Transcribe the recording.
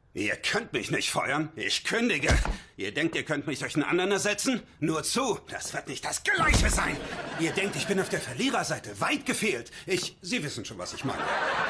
Ihr könnt mich nicht feuern. Ich kündige. Ihr denkt, ihr könnt mich durch einen anderen ersetzen? Nur zu, das wird nicht das Gleiche sein. Ihr denkt, ich bin auf der Verliererseite. Weit gefehlt. Sie wissen schon, was ich meine.